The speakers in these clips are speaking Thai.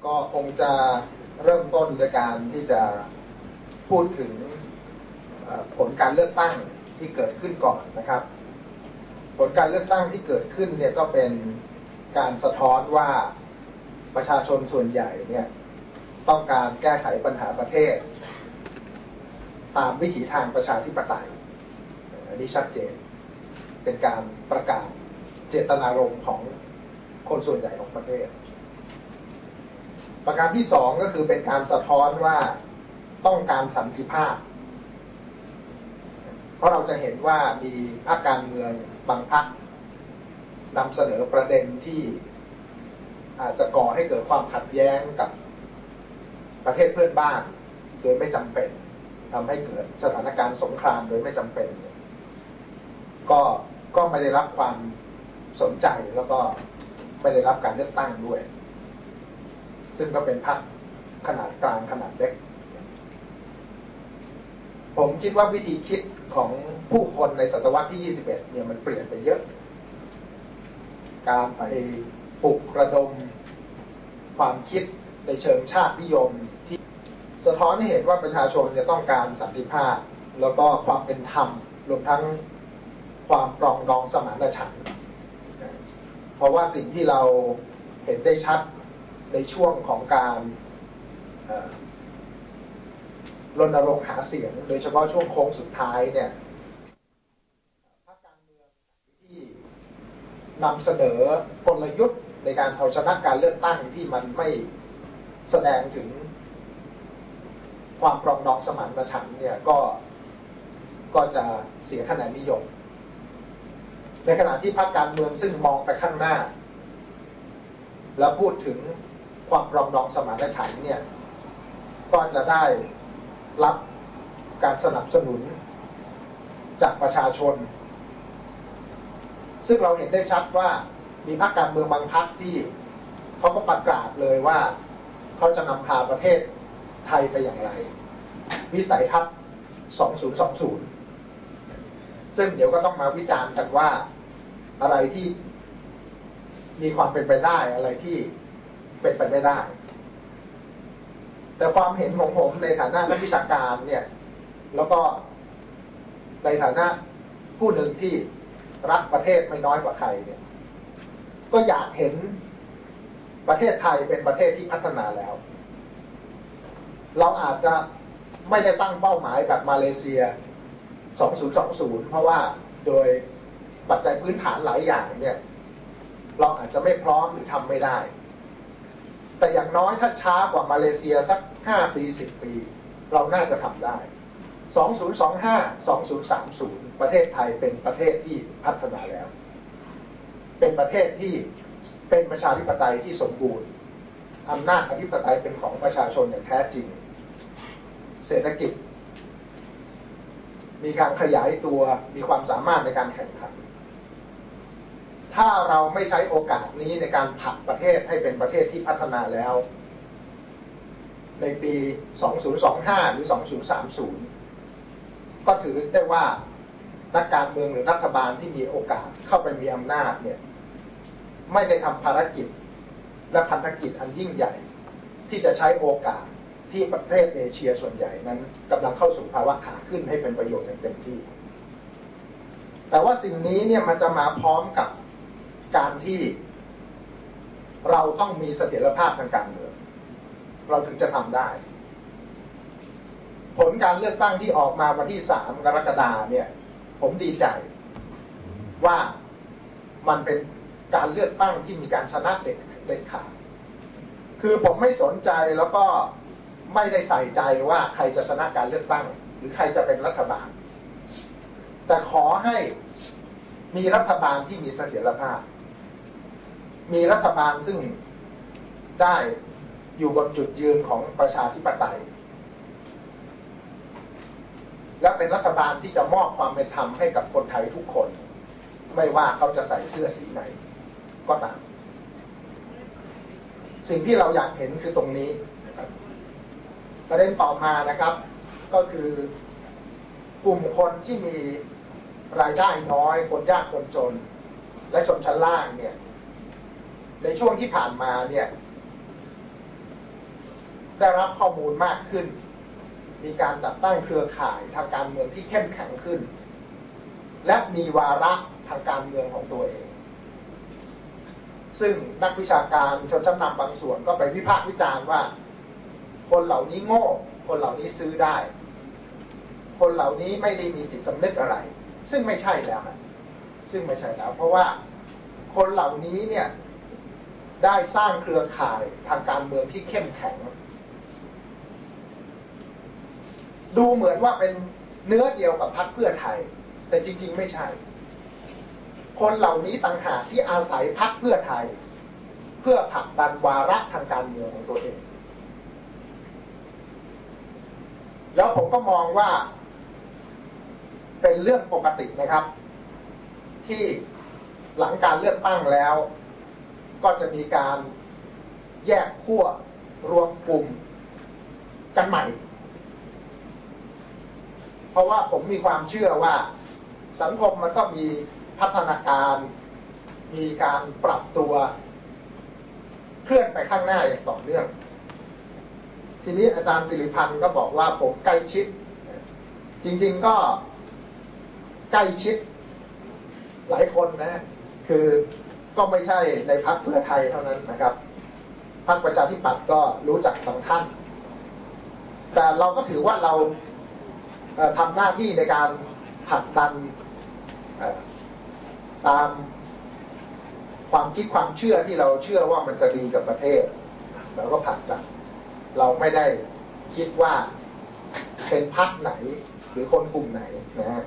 ก็คงจะเริ่มต้นโดยการที่จะพูดถึงผลการเลือกตั้งที่เกิดขึ้นก่อนนะครับผลการเลือกตั้งที่เกิดขึ้นเนี่ยก็เป็นการสะท้อนว่าประชาชนส่วนใหญ่เนี่ยต้องการแก้ไขปัญหาประเทศตามวิถีทางประชาธิปไตยอันนี้ชัดเจนเป็นการประกาศเจตนารมณ์ของคนส่วนใหญ่ของประเทศประการที่สองก็คือเป็นการสะท้อนว่าต้องการสันติภาพเพราะเราจะเห็นว่ามีพรรคการเมืองบางพรรคนำเสนอประเด็นที่อาจจะก่อให้เกิดความขัดแย้งกับประเทศเพื่อนบ้านโดยไม่จำเป็นทำให้เกิดสถานการณ์สงครามโดยไม่จำเป็นก็ไม่ได้รับความสนใจแล้วก็ไม่ได้รับการเลือกตั้งด้วยซึ่งก็เป็นพรรคขนาดกลางขนาดเล็กผมคิดว่าวิธีคิดของผู้คนในศตวรรษที่21เนี่ยมันเปลี่ยนไปเยอะการไปปลุกระดมความคิดในเชิงชาตินิยมที่สะท้อนให้เห็นว่าประชาชนจะต้องการสันติภาพแล้วก็ความเป็นธรรมรวมทั้งความปรองดองสมานฉันท์เพราะว่าสิ่งที่เราเห็นได้ชัดในช่วงของการรณรงค์หาเสียงโดยเฉพาะช่วงโค้งสุดท้ายเนี่ยพรรคการเมืองที่นำเสนอกลยุทธ์ในการเอาชนะการเลือกตั้งที่มันไม่แสดงถึงความปรองดองสมานฉันท์เนี่ยก็จะเสียคะแนนนิยมในขณะที่พรรคการเมืองซึ่งมองไปข้างหน้าแล้วพูดถึงความปรองดองสมานฉันท์เนี่ยก็จะได้รับการสนับสนุนจากประชาชนซึ่งเราเห็นได้ชัดว่ามีพรรคการเมืองบางพรรคที่เขาก็ประกาศเลยว่าเขาจะนำพาประเทศไทยไปอย่างไรวิสัยทัศน์2020ซึ่งเดี๋ยวก็ต้องมาวิจารณ์กันว่าอะไรที่มีความเป็นไปได้อะไรที่เป็นไปไม่ได้แต่ความเห็นของผมในฐานะนักวิชาการเนี่ยแล้วก็ในฐานะผู้หนึ่งที่รักประเทศไม่น้อยกว่าใครเนี่ยก็อยากเห็นประเทศไทยเป็นประเทศที่พัฒนาแล้วเราอาจจะไม่ได้ตั้งเป้าหมายแบบมาเลเซีย2020เพราะว่าโดยปัจจัยพื้นฐานหลายอย่างเนี่ยเราอาจจะไม่พร้อมหรือทำไม่ได้แต่อย่างน้อยถ้าช้ากว่ามาเลเซียสัก5 ปี10 ปีเราน่าจะทำได้2025 2030ประเทศไทยเป็นประเทศที่พัฒนาแล้วเป็นประเทศที่เป็นประชาธิปไตยที่สมบูรณ์อำนาจอธิปไตยเป็นของประชาชนอย่างแท้จริงเศรษฐกิจมีการขยายตัวมีความสามารถในการแข่งขันถ้าเราไม่ใช้โอกาสนี้ในการผลักประเทศให้เป็นประเทศที่พัฒนาแล้วในปี 2025 หรือ 2030 ก็ถือได้ว่านักการเมืองหรือรัฐบาลที่มีโอกาสเข้าไปมีอำนาจเนี่ยไม่ได้ทำภารกิจและพันธกิจอันยิ่งใหญ่ที่จะใช้โอกาสที่ประเทศเอเชียส่วนใหญ่นั้นกำลังเข้าสู่ภาวะขาขึ้นให้เป็นประโยชน์อย่างเต็มที่แต่ว่าสิ่งนี้เนี่ยมันจะมาพร้อมกับการที่เราต้องมีเสถียรภาพทางการเมืองเราถึงจะทำได้ผลการเลือกตั้งที่ออกมาวันที่3 กรกฎาคมเนี่ยผมดีใจว่ามันเป็นการเลือกตั้งที่มีการชนะเด็ดขาดคือผมไม่สนใจแล้วก็ไม่ได้ใส่ใจว่าใครจะชนะการเลือกตั้งหรือใครจะเป็นรัฐบาลแต่ขอให้มีรัฐบาลที่มีเสถียรภาพมีรัฐบาลซึ่งได้อยู่บนจุดยืนของประชาธิปไตยและเป็นรัฐบาลที่จะมอบความเป็นธรรมให้กับคนไทยทุกคนไม่ว่าเขาจะใส่เสื้อสีไหนก็ตามสิ่งที่เราอยากเห็นคือตรงนี้นะครับประเด็นต่อมานะครับก็คือกลุ่มคนที่มีรายได้น้อยคนยากคนจนและชนชั้นล่างเนี่ยในช่วงที่ผ่านมาเนี่ยได้รับข้อมูลมากขึ้นมีการจัดตั้งเครือข่ายทางการเมืองที่เข้มแข็งขึ้นและมีวาระทางการเมืองของตัวเองซึ่งนักวิชาการชนชั้นนำบางส่วนก็ไปวิพากษ์วิจารณ์ว่าคนเหล่านี้โง่คนเหล่านี้ซื้อได้คนเหล่านี้ไม่ได้มีจิตสำนึกอะไรซึ่งไม่ใช่แล้วนะซึ่งไม่ใช่แล้วเพราะว่าคนเหล่านี้เนี่ยได้สร้างเครือข่ายทางการเมืองที่เข้มแข็งดูเหมือนว่าเป็นเนื้อเดียวกับพรรคเพื่อไทยแต่จริงๆไม่ใช่คนเหล่านี้ต่างหากที่อาศัยพรรคเพื่อไทยเพื่อผลักดันวาระทางการเมืองของตัวเองแล้วผมก็มองว่าเป็นเรื่องปกตินะครับที่หลังการเลือกตั้งแล้วก็จะมีการแยกขั้วรวมกลุ่มกันใหม่เพราะว่าผมมีความเชื่อว่าสังคมมันก็มีพัฒนาการมีการปรับตัวเคลื่อนไปข้างหน้าอย่างต่อเนื่องทีนี้อาจารย์สิริพันธ์ก็บอกว่าผมใกล้ชิดจริงๆก็ใกล้ชิดหลายคนนะคือก็ไม่ใช่ในพรรคเพื่อไทยเท่านั้นนะครับพรรคประชาธิปัตย์ก็รู้จักบางท่านแต่เราก็ถือว่าเราทำหน้าที่ในการผลักดันตามความคิดความเชื่อที่เราเชื่อว่ามันจะดีกับประเทศเราก็ผลักดันเราไม่ได้คิดว่าเป็นพรรคไหนหรือคนกลุ่มไหนนะฮะ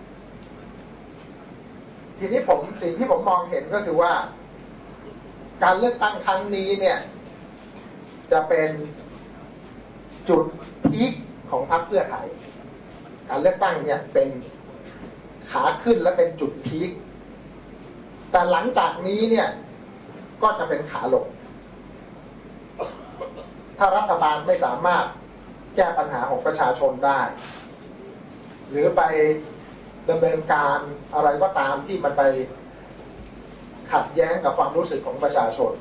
ทีนี้สิ่งที่ผมมองเห็นก็คือว่าการเลือกตั้งครั้งนี้เนี่ยจะเป็นจุดพีคของพรรคเพื่อไทยการเลือกตั้งเนี่ยเป็นขาขึ้นและเป็นจุดพีคแต่หลังจากนี้เนี่ยก็จะเป็นขาลงถ้ารัฐบาลไม่สามารถแก้ปัญหาของประชาชนได้หรือไปดำเนินการอะไรก็ตามที่มันไปขัดแย้งกับความรู้สึกของประชาชน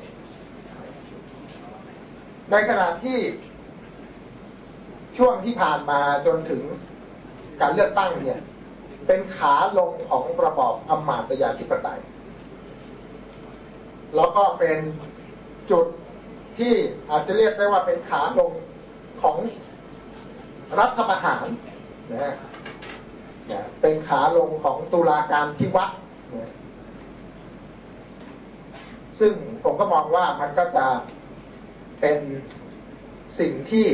ในขณะที่ช่วงที่ผ่านมาจนถึงการเลือกตั้งเนี่ยเป็นขาลงของระบอบอำมาตยาธิปไตยแล้วก็เป็นจุดที่อาจจะเรียกได้ว่าเป็นขาลงของรัฐประหารนะเป็นขาลงของตุลาการพิวัตรซึ่งผมก็มองว่ามันก็จะเป็นสิ่งที่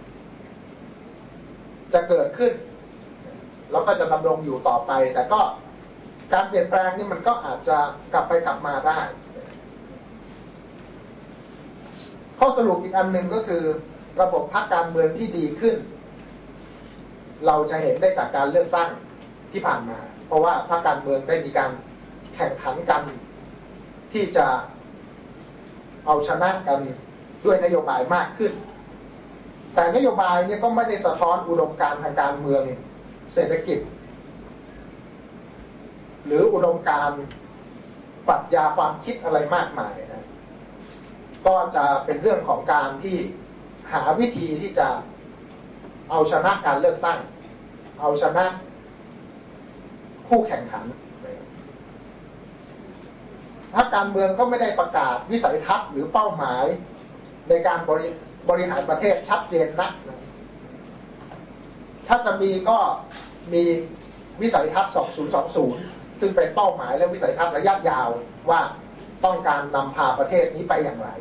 จะเกิดขึ้นแล้วก็จะดำรงอยู่ต่อไปแต่ก็การเปลี่ยนแปลงนี่มันก็อาจจะกลับไปกลับมาได้ข้อสรุปอีกอันหนึ่งก็คือระบบพรรคการเมืองที่ดีขึ้นเราจะเห็นได้จากการเลือกตั้งที่ผ่านมาเพราะว่าพรรคการเมืองได้มีการแข่งขันกันที่จะเอาชนะกันด้วยนโยบายมากขึ้นแต่นโยบายนี้ก็ไม่ได้สะท้อนอุดมการณ์ทางการเมืองเศรษฐกิจหรืออุดมการณ์ปรัชญาความคิดอะไรมากมายนะก็จะเป็นเรื่องของการที่หาวิธีที่จะเอาชนะการเลือกตั้งเอาชนะคู่แข่งขันพรรคการเมืองก็ไม่ได้ประกาศวิสัยทัศน์หรือเป้าหมายในการบริหารประเทศชัดเจนนักถ้าจะมีก็มีวิสัยทัศน์2020ซึ่งเป็นเป้าหมายและวิสัยทัศน์ระยะยาวว่าต้องการนำพาประเทศนี้ไปอย่างไร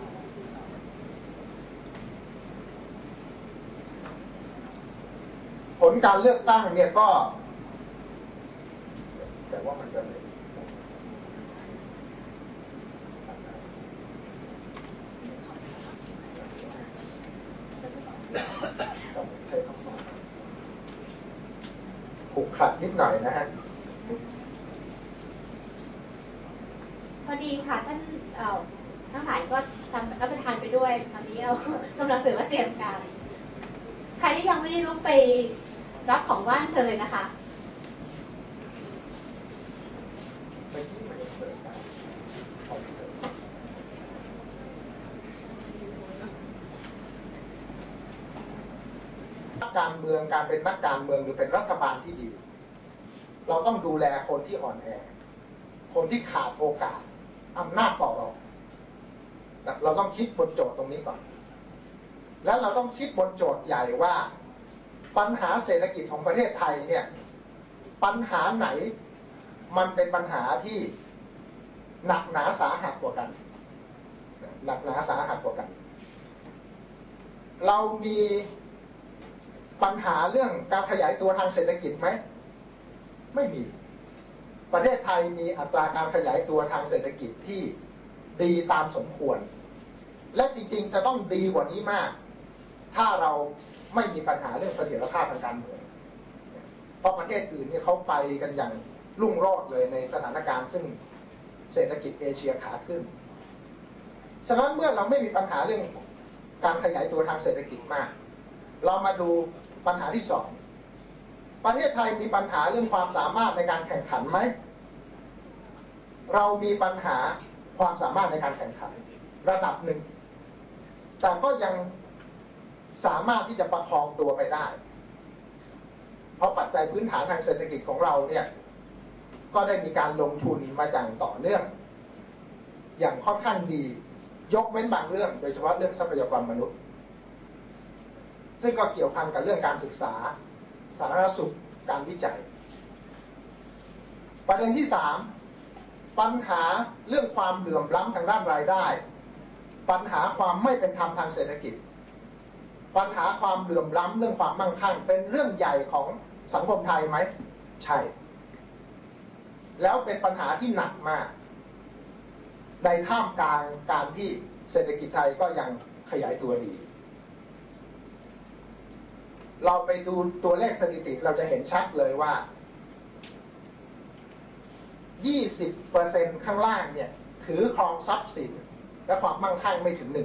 ผลการเลือกตั้งเนี่ยก็แต่ว่ามันจะขลุกขลักนิดหน่อยนะฮะพอดีค่ะท่านทั้งหลายก็ทำรับประทานไปด้วยตอนนี้เรากำลังสื่อว่าเตรียมการใครที่ยังไม่ได้ลุกไปรับของว่างเชิญนะคะนักการเมืองการเป็นนักการเมืองหรือเป็นรัฐบาลที่ดีเราต้องดูแลคนที่อ่อนแอคนที่ขาดโอกาสอำนาจต่อรองเราต้องคิดบนโจทย์ตรงนี้ก่อนแล้วเราต้องคิดบนโจทย์ใหญ่ว่าปัญหาเศรษฐกิจของประเทศไทยเนี่ยปัญหาไหนมันเป็นปัญหาที่หนักหนาสาหัสกว่ากันหนักหนาสาหัสกว่ากันเรามีปัญหาเรื่องการขยายตัวทางเศรษฐกิจไหมไม่มีประเทศไทยมีอัตราการขยายตัวทางเศรษฐกิจที่ดีตามสมควรและจริงๆจะต้องดีกว่านี้มากถ้าเราไม่มีปัญหาเรื่องเสถียรภาพทางการเมืองเพราะประเทศอื่นเนี่ยเขาไปกันอย่างรุ่งโรจน์เลยในสถานการณ์ซึ่งเศรษฐกิจเอเชียขาขึ้นฉะนั้นเมื่อเราไม่มีปัญหาเรื่องการขยายตัวทางเศรษฐกิจมากเรามาดูปัญหาที่สองประเทศไทยมีปัญหาเรื่องความสามารถในการแข่งขันไหมเรามีปัญหาความสามารถในการแข่งขันระดับหนึ่งแต่ก็ยังสามารถที่จะประคองตัวไปได้เพราะปัจจัยพื้นฐานทางเศรษฐกิจของเราเนี่ยก็ได้มีการลงทุนมาอย่างต่อเนื่องอย่างค่อนข้างดียกเว้นบางเรื่องโดยเฉพาะเรื่องทรัพยากรมนุษย์ซึ่งก็เกี่ยวพันกับเรื่องการศึกษาสาธารณสุขการวิจัยประเด็นที่3ปัญหาเรื่องความเหลื่อมล้ำทางด้านรายได้ปัญหาความไม่เป็นธรรมทางเศรษฐกิจปัญหาความเหลื่อมล้ำเรื่องความมั่งคั่งเป็นเรื่องใหญ่ของสังคมไทยไหมใช่แล้วเป็นปัญหาที่หนักมากในท่ามกลางการที่เศรษฐกิจไทยก็ยังขยายตัวดีเราไปดูตัวเลขสถิติเราจะเห็นชัดเลยว่า 20% ข้างล่างเนี่ยถือครองทรัพย์สินและความมั่งคั่งไม่ถึง 1%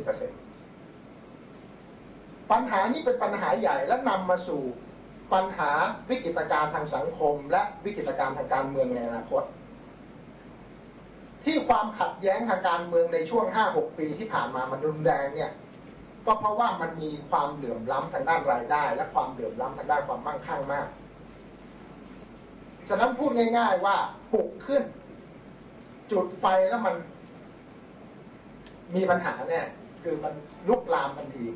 ปัญหานี้เป็นปัญหาใหญ่และนำมาสู่ปัญหาวิกฤตการณ์ทางสังคมและวิกฤตการณ์ทางการเมืองในอนาคตที่ความขัดแย้งทางการเมืองในช่วง 5-6 ปีที่ผ่านมามันรุนแรงเนี่ยก็เพราะว่ามันมีความเหลื่อมล้ำทางด้านรายได้และความเหลื่อมล้ำทางด้านความมั่งคั่งมากฉะนั้นพูดง่ายๆว่าปลุกขึ้นจุดไฟแล้วมันมีปัญหาเนี่ยคือมันลุกลามทันที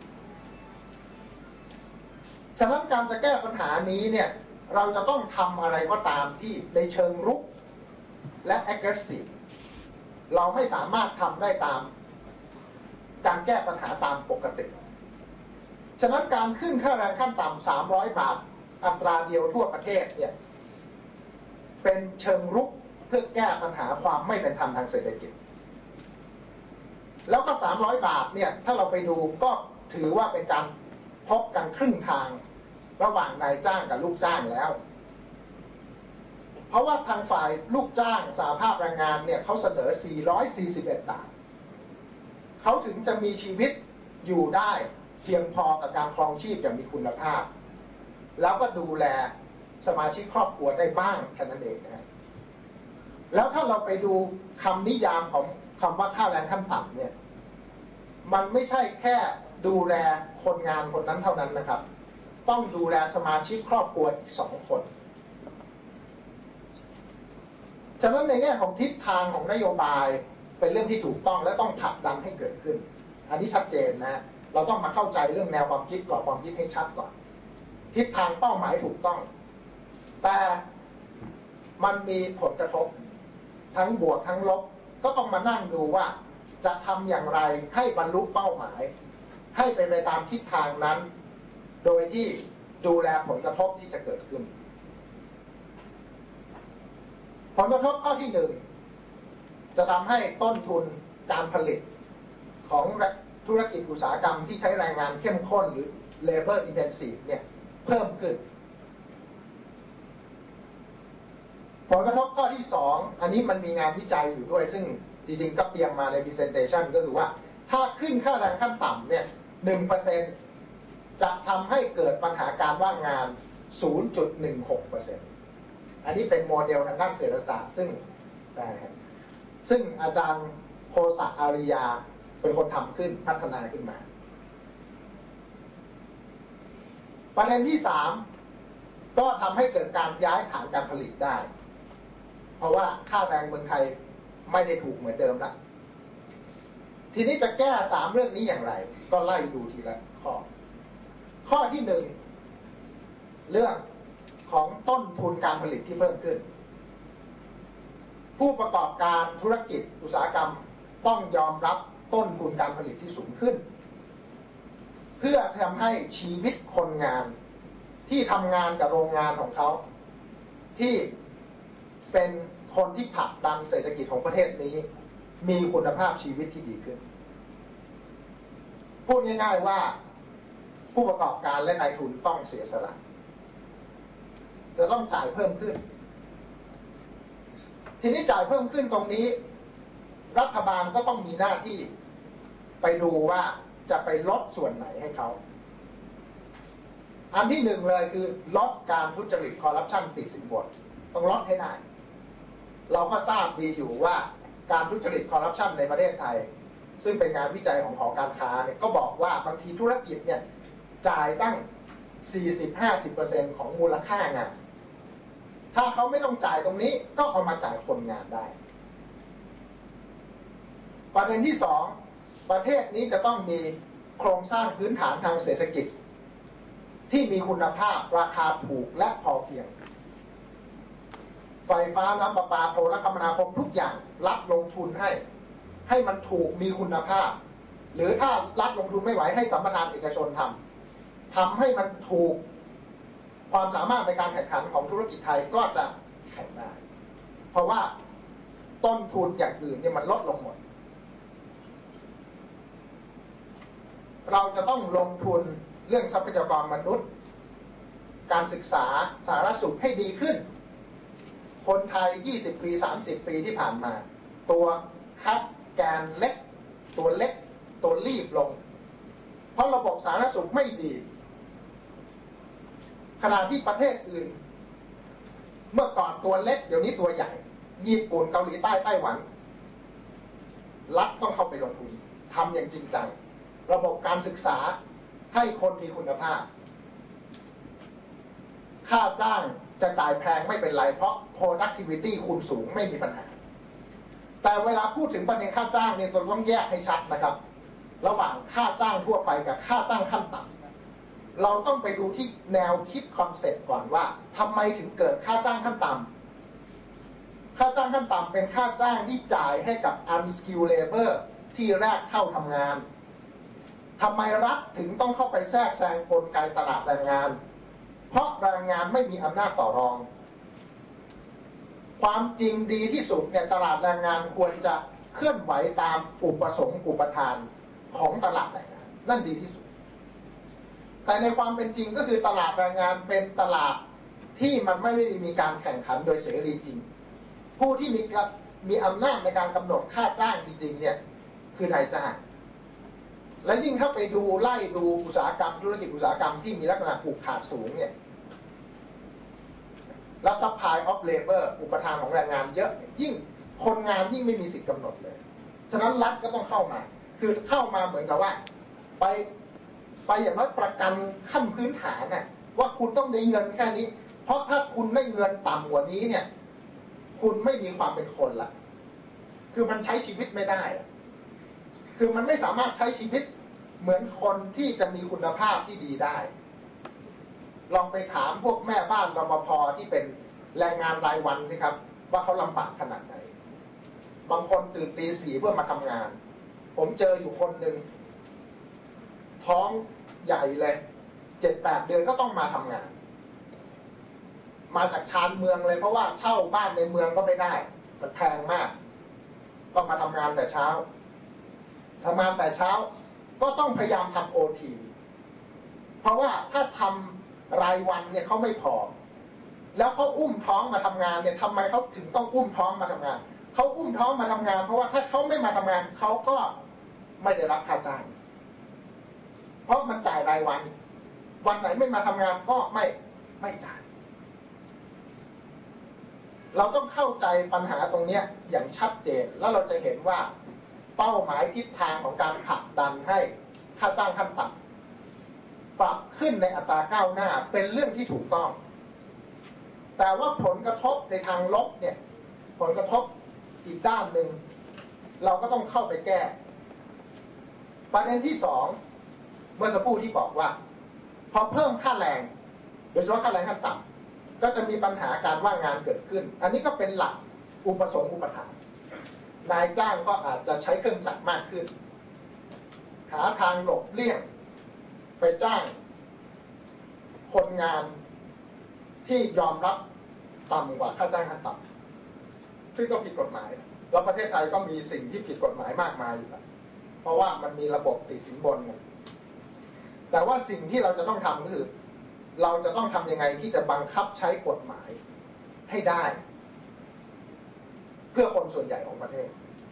ฉะนั้นการจะแก้ปัญหานี้เนี่ยเราจะต้องทำอะไรก็ตามที่ในเชิงรุกและ aggressive เราไม่สามารถทำได้ตามการแก้ปัญหาตามปกติฉะนั้นการขึ้นค่าแรงขั้นต่ำ300 บาทอัตราเดียวทั่วประเทศเนี่ยเป็นเชิงรุกเพื่อแก้ปัญหาความไม่เป็นธรรมทางเศรษฐกิจแล้วก็300 บาทเนี่ยถ้าเราไปดูก็ถือว่าเป็นการพบกันครึ่งทางระหว่างนายจ้างกับลูกจ้างแล้วเพราะว่าทางฝ่ายลูกจ้างสหภาพแรงงานเนี่ยเขาเสนอ441 บาทเขาถึงจะมีชีวิตอยู่ได้เพียงพอกับการครองชีพอย่างมีคุณภาพแล้วก็ดูแลสมาชิกครอบครัวได้บ้างแค่นั้นเองนะแล้วถ้าเราไปดูคำนิยามของคำว่าค่าแรงขั้นต่ำเนี่ยมันไม่ใช่แค่ดูแลคนงานคนนั้นเท่านั้นนะครับต้องดูแลสมาชิกครอบครัวอีก2 คนฉะนั้นในแง่ของทิศทางของนโยบายเป็นเรื่องที่ถูกต้องและต้องผลักดันให้เกิดขึ้นอันนี้ชัดเจนนะเราต้องมาเข้าใจเรื่องแนวความคิดกรอบความคิดให้ชัดก่อนทิศทางเป้าหมายถูกต้องแต่มันมีผลกระทบทั้งบวกทั้งลบก็ต้องมานั่งดูว่าจะทำอย่างไรให้บรรลุเป้าหมายให้เป็นไปตามทิศทางนั้นโดยที่ดูแลผลกระทบที่จะเกิดขึ้นผลกระทบข้อที่ 1จะทำให้ต้นทุนการผลิตของธุรกิจอุตสาหกรรมที่ใช้แรงงานเข้มข้นหรือ labor intensive เนี่ยเพิ่มขึ้นผลกระทบข้อที่ 2อันนี้มันมีงานวิจัยอยู่ด้วยซึ่งจริงๆก็เตรียมมาใน presentation ก็คือว่าถ้าขึ้นค่าแรงขั้นต่ำเนี่ย 1% จะทำให้เกิดปัญหาการว่างงาน 0.16% อันนี้เป็นโมเดลทางด้านเศรษฐศาสตร์ซึ่งอาจารย์โคสะอาริยาเป็นคนทำขึ้นพัฒนาขึ้นมาประเด็นที่3ก็ทำให้เกิดการย้ายฐานการผลิตได้เพราะว่าค่าแรงเมืองไทยไม่ได้ถูกเหมือนเดิมละทีนี้จะแก้3เรื่องนี้อย่างไรก็ไล่ดูทีละข้อที่1เรื่องของต้นทุนการผลิตที่เพิ่มขึ้นผู้ประกอบการธุรกิจอุตสาหกรรมต้องยอมรับต้นทุนการผลิตที่สูงขึ้นเพื่อทำให้ชีวิตคนงานที่ทำงานกับโรงงานของเขาที่เป็นคนที่ผลักดันเศรษฐกิจของประเทศนี้มีคุณภาพชีวิตที่ดีขึ้นพูดง่ายๆว่าผู้ประกอบการและนายทุนต้องเสียสละจะต้องจ่ายเพิ่มขึ้นทีนี้จ่ายเพิ่มขึ้นตรงนี้รัฐบาลก็ต้องมีหน้าที่ไปดูว่าจะไปลดส่วนไหนให้เขาอันที่1เลยคือลดการทุจริตคอร์รัปชันติดสินบนต้องลดให้ได้เราก็ทราบดีอยู่ว่าการทุจริตคอร์รัปชันในประเทศไทยซึ่งเป็นงานวิจัยของหอการค้าเนี่ยก็บอกว่าบางทีธุรกิจเนี่ยจ่ายตั้ง 40-50% ของมูลค่างานถ้าเขาไม่ต้องจ่ายตรงนี้ก็เอามาจ่ายคนงานได้ประเด็นที่2ประเทศนี้จะต้องมีโครงสร้างพื้นฐานทางเศรษฐกิจที่มีคุณภาพราคาถูกและพอเพียงไฟฟ้าน้ำประปาโทรคมนาคมทุกอย่างรัฐลงทุนให้มันถูกมีคุณภาพหรือถ้ารัฐลงทุนไม่ไหวให้สัมปทานเอกชนทำให้มันถูกความสามารถในการแข่งขันของธุรกิจไทยก็จะแข่งได้เพราะว่าต้นทุนอย่างอื่นเนี่ยมันลดลงหมดเราจะต้องลงทุนเรื่องทรัพยากรมนุษย์การศึกษาสาธารณสุขให้ดีขึ้นคนไทย20 ปี 30 ปีที่ผ่านมาตัวคับแกนเล็กตัวเล็กตัวรีบลงเพราะระบบสาธารณสุขไม่ดีขณะที่ประเทศอื่นเมื่อก่อนตัวเล็กเดี๋ยวนี้ตัวใหญ่ญี่ปุ่นเกาหลีใต้ไต้หวันรัฐต้องเข้าไปลงทุนทำอย่างจริงจังระบบการศึกษาให้คนมีคุณภาพค่าจ้างจะจ่ายแพงไม่เป็นไรเพราะ productivity คุณสูงไม่มีปัญหาแต่เวลาพูดถึงประเด็นค่าจ้างเนี่ยต้องแยกให้ชัดนะครับระหว่างค่าจ้างทั่วไปกับค่าจ้างขั้นต่ำเราต้องไปดูที่แนวคิดคอนเซ็ปต์ก่อนว่าทำไมถึงเกิดค่าจ้างขั้นต่ำค่าจ้างขั้นต่ำเป็นค่าจ้างที่จ่ายให้กับ unskilled labor ที่แรกเข้าทำงานทำไมรัฐถึงต้องเข้าไปแทรกแซงกลไกตลาดแรงงานเพราะแรงงานไม่มีอำนาจต่อรองความจริงดีที่สุดเนี่ยตลาดแรงงานควรจะเคลื่อนไหวตามอุปสงค์อุปทานของตลาดแรงงานนั่นดีที่สุดแต่ในความเป็นจริงก็คือตลาดแรงงานเป็นตลาดที่มันไม่ได้มีการแข่งขันโดยเสรีจริงผู้ที่มีอำนาจในการกำหนดค่าจ้างจริงๆเนี่ยคือนายจ้างและยิ่งถ้าไปดูไล่ดูอุตสาหกรรมธุรกิจอุตสาหกรรมที่มีลักษณะผูกขาดสูงเนี่ยแล้ว supply of labor อุปทานของแรงงานเยอะยิ่งคนงานยิ่งไม่มีสิทธิกำหนดเลยฉะนั้นรัฐก็ต้องเข้ามาคือเข้ามาเหมือนกับว่าไปอย่างน้อยประกันขั้นพื้นฐานน่ะว่าคุณต้องได้เงินแค่นี้เพราะถ้าคุณได้เงินต่ำกว่านี้เนี่ยคุณไม่มีความเป็นคนละคือมันใช้ชีวิตไม่ได้คือมันไม่สามารถใช้ชีวิตเหมือนคนที่จะมีคุณภาพที่ดีได้ลองไปถามพวกแม่บ้านรปภ.ที่เป็นแรงงานรายวันสิครับว่าเขาลำบากขนาดไหนบางคนตื่นตี 4เพื่อมาทำงานผมเจออยู่คนหนึ่งท้องใหญ่เลย 7-8 เดือนก็ต้องมาทำงานมาจากชานเมืองเลยเพราะว่าเช่าบ้านในเมืองก็ไม่ได้มันแพงมากต้องมาทำงานแต่เช้าก็ต้องพยายามทำ OT เพราะว่าถ้าทำรายวันเนี่ยเขาไม่พอแล้วเขาอุ้มท้องมาทำงานเนี่ยทำไมเขาถึงต้องอุ้มท้องมาทำงานเขาอุ้มท้องมาทำงานเพราะว่าถ้าเขาไม่มาทำงานเขาก็ไม่ได้รับค่าจ้างเพราะมันจ่ายรายวันวันไหนไม่มาทำงานก็ไม่จ่ายเราต้องเข้าใจปัญหาตรงนี้อย่างชัดเจนแล้วเราจะเห็นว่าเป้าหมายทิศทางของการผลักดันให้ค่าจ้างขั้นต่ปรับขึ้นในอัตราก้าวหน้าเป็นเรื่องที่ถูกต้องแต่ว่าผลกระทบในทางลบเนี่ยผลกระทบอีกด้านหนึ่งเราก็ต้องเข้าไปแก้ประเด็นที่สองเมื่อสักครู่ที่บอกว่าพอเพิ่มค่าแรงโดยเฉพาะค่าแรงขั้นต่ำก็จะมีปัญหาการว่างงานเกิดขึ้นอันนี้ก็เป็นหลักอุปสงค์อุปทานนายจ้างก็อาจจะใช้เครื่องจักรมากขึ้นหาทางหลบเลี่ยงไปจ้างคนงานที่ยอมรับต่ำกว่าค่าจ้างขั้นต่ำซึ่งก็ผิดกฎหมายแล้วประเทศไทยก็มีสิ่งที่ผิดกฎหมายมากมายอยู่แล้วเพราะว่ามันมีระบบติดสินบนแต่ว่าสิ่งที่เราจะต้องทำก็คือเราจะต้องทำยังไงที่จะบังคับใช้กฎหมายให้ได้เพื่อคนส่วนใหญ่ของประเทศ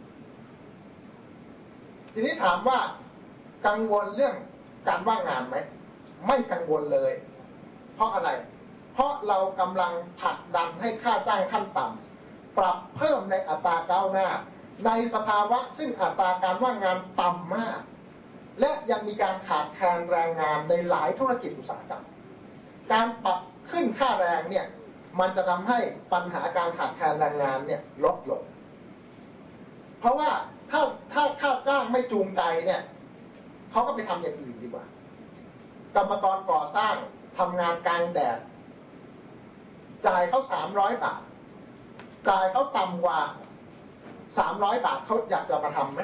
ทีนี้ถามว่ากังวลเรื่องการว่างงานไหมไม่กังวลเลยเพราะอะไรเพราะเรากำลังผลักดันให้ค่าจ้างขั้นต่ำปรับเพิ่มในอัตราก้าวหน้าในสภาวะซึ่งอัตราการว่างงานต่ำมากและยังมีการขาดแคลนแรงงานในหลายธุรกิจอุตสาหกรรมการปรับขึ้นค่าแรงเนี่ยมันจะทำให้ปัญหาการขาดแคลนแรงงานเนี่ยลดลงเพราะว่าถ้าค่าจ้างไม่จูงใจเนี่ยเขาก็ไปทำอย่างอื่นดีกว่ากรรมกรก่อสร้างทำงานกลางแดดจ่ายเขา300 บาทจ่ายเขาต่ำกว่า300 บาทเขาอยากจะมาทำไหม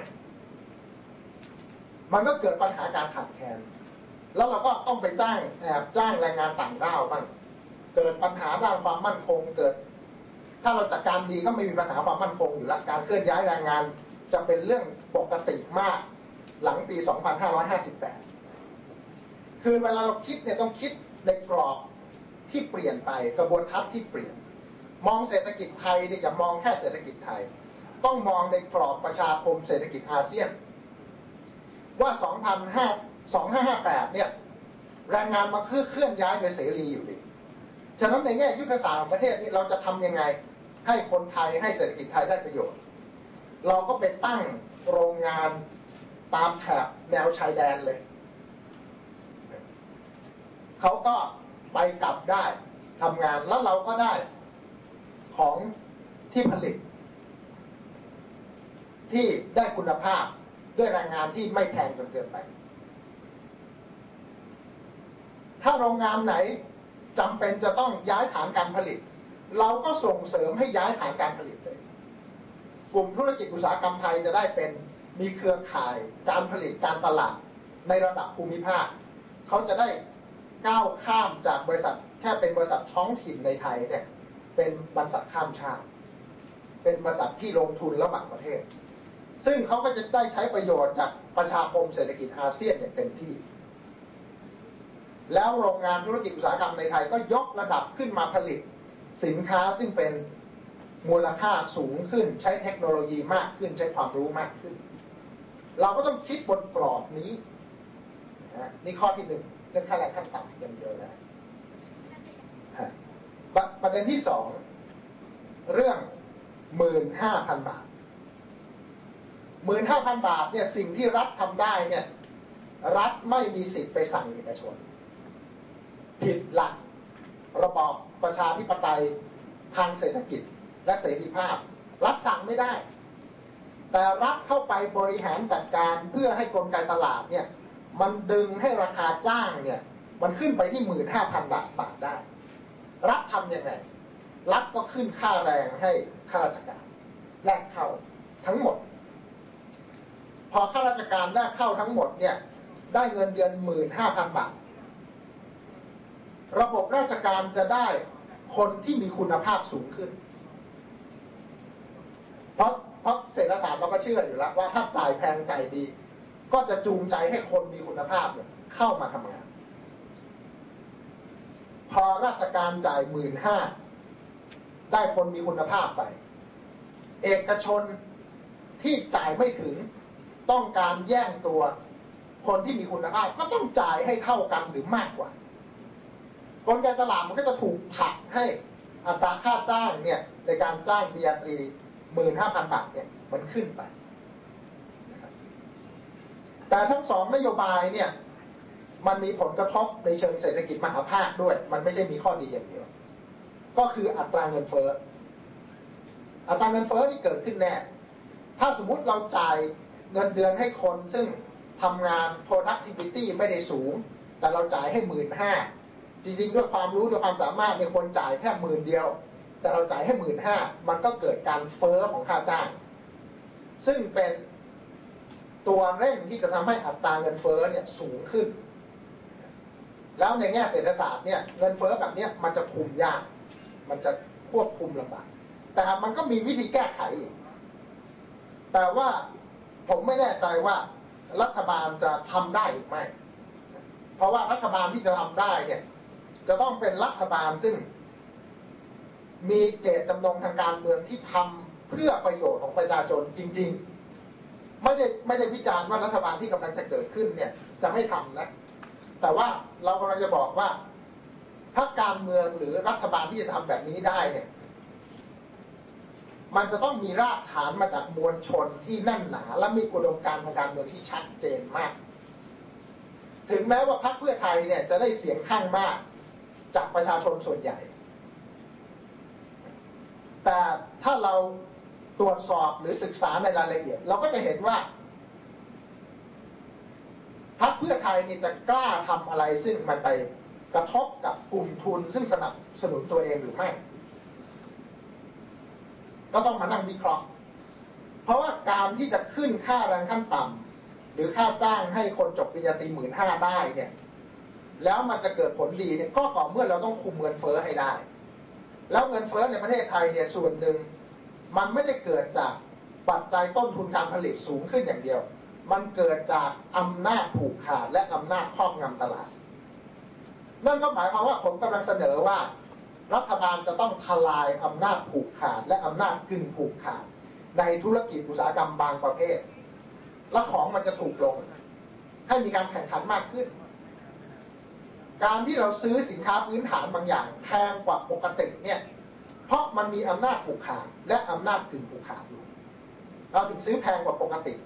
มันก็เกิดปัญหาการขาดแคลนแล้วเราก็ต้องไปจ้างแรงงานต่างด้าวบ้างเกิดปัญหาด้านความมั่นคงเกิดถ้าเราจัดการดีก็ไม่มีปัญหาความมั่นคงอยู่แล้วการเคลื่อนย้ายแรงงานจะเป็นเรื่องปกติมากหลังปี 2558 คือเวลาเราคิดเนี่ยต้องคิดในกรอบที่เปลี่ยนไปกระบวนทัศน์ที่เปลี่ยนมองเศรษฐกิจไทยเนี่ยอย่ามองแค่เศรษฐกิจไทยต้องมองในกรอบประชาคมเศรษฐกิจอาเซียนว่า 2558 เนี่ยแรงงานมาเคลื่อนย้ายโดยเสรีอยู่ดีฉะนั้นในแง่ยุทธศาสตร์ของประเทศนี้เราจะทำยังไงให้คนไทยให้เศรษฐกิจไทยได้ประโยชน์เราก็ไปตั้งโรงงานตามแถบแนวชายแดนเลยเขาก็ไปกลับได้ทำงานแล้วเราก็ได้ของที่ผลิตที่ได้คุณภาพด้วยแรงงานที่ไม่แพงจนเกินไปถ้าโรงงานไหนจำเป็นจะต้องย้ายฐานการผลิตเราก็ส่งเสริมให้ย้ายฐานการผลิตเลยกลุ่มธุรกิจอุตสาหกรรมไทยจะได้เป็นมีเครือข่ายการผลิตการตลาดในระดับภูมิภาคเขาจะได้ก้าวข้ามจากบริษัทแค่เป็นบริษัทท้องถิ่นในไทยเนี่ยเป็นบริษัทข้ามชาติเป็นบริษัทที่ลงทุนระหว่างประเทศซึ่งเขาก็จะได้ใช้ประโยชน์จากประชาคมเศรษฐกิจอาเซียนอย่างเต็มที่แล้วโรงงานธุรกิจอุตสาหกรรมในไทยก็ยกระดับขึ้นมาผลิตสินค้าซึ่งเป็นมูลค่าสูงขึ้นใช้เทคโนโลยีมากขึ้นใช้ความรู้มากขึ้นเราก็ต้องคิดบนกรอบนี้นี่ข้อที่ 1เรื่องค่าแรงขั้นต่ำอย่างเดียวนะประเด็นที่ 2เรื่อง 15,000 บาท 15,000 บาทเนี่ยสิ่งที่รัฐทำได้เนี่ยรัฐไม่มีสิทธิ์ไปสั่งเอกชนผิดหลักระบอบประชาธิปไตยทางเศรษฐกิจและเสรีภาพรัฐสั่งไม่ได้แต่รัฐเข้าไปบริหารจัดการเพื่อให้กลไกตลาดเนี่ยมันดึงให้ราคาจ้างเนี่ยมันขึ้นไปที่ 15,000 บาทได้รัฐทำยังไงรัฐก็ขึ้นค่าแรงให้ข้าราชการแลกเข้าทั้งหมดพอข้าราชการแลกเข้าทั้งหมดเนี่ยได้เงินเดือน 15,000 บาทระบบราชการจะได้คนที่มีคุณภาพสูงขึ้นเพราะเศรษฐศาสตร์เราก็เชื่ออยู่แล้วว่าถ้าจ่ายแพงจ่ายดีก็จะจูงใจให้คนมีคุณภาพเนี่ยเข้ามาทำงานพอราชการจ่าย 15,000 ได้คนมีคุณภาพไปเอกชนที่จ่ายไม่ถึงต้องการแย่งตัวคนที่มีคุณภาพก็ต้องจ่ายให้เท่ากันหรือมากกว่ากลไกตลาดมันก็จะถูกผลักให้อัตราค่าจ้างเนี่ยในการจ้างปริญญาตรี 15,000 บาทเนี่ยมันขึ้นไปแต่ทั้ง2นโยบายเนี่ยมันมีผลกระทบในเชิงเศรษฐกิจมหาภาคด้วยมันไม่ใช่มีข้อดีอย่างเดียวก็คืออัตราเงินเฟ้ออัตราเงินเฟ้อที่เกิดขึ้นแน่ถ้าสมมุติเราจ่ายเงินเดือนให้คนซึ่งทำงาน productivity ไม่ได้สูงแต่เราจ่ายให้15,000จริงๆด้วยความรู้ด้วยความสามารถเนี่ยควรจ่ายแค่10,000เดียวแต่เราจ่ายให้15,000มันก็เกิดการเฟ้อของค่าจ้างซึ่งเป็นตัวเร่งที่จะทำให้อัตราเงินเฟ้อเนี่ยสูงขึ้นแล้วในแง่เศรษฐศาสตร์เนี่ยเงินเฟ้อแบบนี้มันจะคุมยากมันจะควบคุมลำบากแต่มันก็มีวิธีแก้ไขอีกแต่ว่าผมไม่แน่ใจว่ารัฐบาลจะทำได้หรือไม่เพราะว่ารัฐบาลที่จะทำได้เนี่ยจะต้องเป็นรัฐบาลซึ่งมีเจตจำนงทางการเมืองที่ทำเพื่อประโยชน์ของประชาชนจริงๆไม่ได้วิจารณ์ว่ารัฐบาลที่กำลังจะเกิดขึ้นเนี่ยจะไม่ทำนะแต่ว่าเรากำลังจะบอกว่าถ้าการเมืองหรือรัฐบาลที่จะทำแบบนี้ได้เนี่ยมันจะต้องมีรากฐานมาจากมวลชนที่แน่นหนาและมีอุดมการณ์ทางการเมืองที่ชัดเจนมากถึงแม้ว่าพรรคเพื่อไทยเนี่ยจะได้เสียงข้างมากจากประชาชนส่วนใหญ่แต่ถ้าเราตรวจสอบหรือศึกษาในรายละเอียดเราก็จะเห็นว่าพรรคเพื่อไทยนี่จะกล้าทำอะไรซึ่งมันไปกระทบกับกลุ่มทุนซึ่งสนับสนุนตัวเองหรือไม่ก็ต้องมานั่งวิเคราะห์เพราะว่าการที่จะขึ้นค่าแรงขั้นต่ำหรือค่าจ้างให้คนจบปริญญาตรี15,000ได้เนี่ยแล้วมันจะเกิดผลดีเนี่ยก็ต่อเมื่อเราต้องคุมเงินเฟ้อให้ได้แล้วเงินเฟ้อในประเทศไทยเนี่ยส่วนหนึ่งมันไม่ได้เกิดจากปัจจัยต้นทุนการผลิตสูงขึ้นอย่างเดียวมันเกิดจากอำนาจผูกขาดและอำนาจครอบงำตลาดนั่นก็หมายความว่าผมกำลังเสนอว่ารัฐบาลจะต้องทลายอำนาจผูกขาดและอำนาจกึ่งผูกขาดในธุรกิจอุตสาหกรรมบางประเภทและของมันจะถูกลงให้มีการแข่งขันมากขึ้นการที่เราซื้อสินค้าพื้นฐานบางอย่างแพงกว่าปกติเนี่ยเพราะมันมีอำนาจผูกขาดและอำนาจกึ่งผูกขาดอยู่เราถึงซื้อแพงกว่าปกติ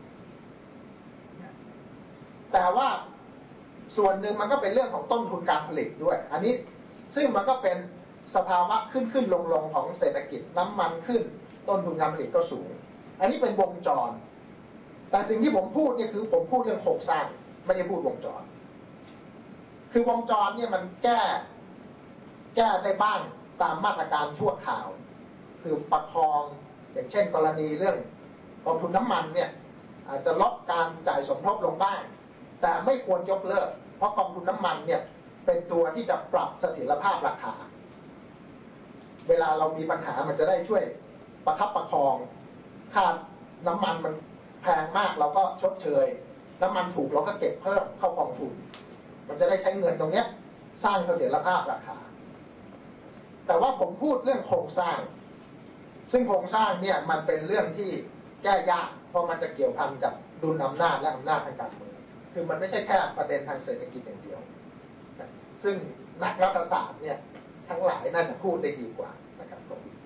แต่ว่าส่วนหนึ่งมันก็เป็นเรื่องของต้นทุนการผลิตด้วยอันนี้ซึ่งมันก็เป็นสภาวะขึ้นลงของเศรษฐกิจน้ำมันขึ้นต้นทุนการผลิตก็สูงอันนี้เป็นวงจรแต่สิ่งที่ผมพูดเนี่ยคือผมพูดเรื่องโครงสร้างไม่ได้พูดวงจรคือวงจรเนี่ยมันแก้ได้บ้างตามมาตรการชั่วคราวคือประคองอย่างเช่นกรณีเรื่องกองทุนน้ำมันเนี่ยอาจจะลดการจ่ายสมทบลงบ้างแต่ไม่ควรยกเลิกเพราะกองทุนน้ำมันเนี่ยเป็นตัวที่จะปรับเสถียรภาพราคาเวลาเรามีปัญหามันจะได้ช่วยประคับประคองค่าน้ำมันมันแพงมากเราก็ชดเชยน้ำมันถูกเราก็เก็บเพิ่มเข้ากองทุนมันจะได้ใช้เงินตรงนี้สร้างเสถียรภาพราคาแต่ว่าผมพูดเรื่องโครงสร้างซึ่งโครงสร้างเนี่ยมันเป็นเรื่องที่แก้ยากเพราะมันจะเกี่ยวพันกับดุลอำนาจและอำนาจทางการเมืองคือมันไม่ใช่แค่ประเด็นทางเศรษฐกิจอย่างเดียวซึ่งนักรัฐศาสตร์เนี่ยทั้งหลายน่าจะพูดได้ดีกว่านะครับผม